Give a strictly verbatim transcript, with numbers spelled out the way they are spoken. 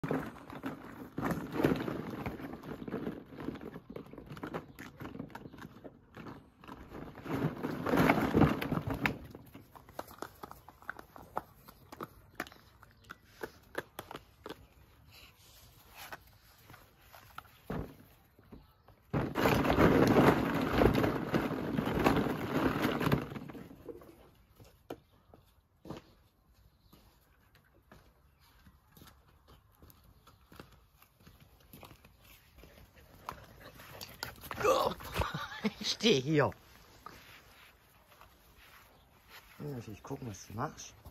Ich stehe hier. Muss ich gucken, was du machst.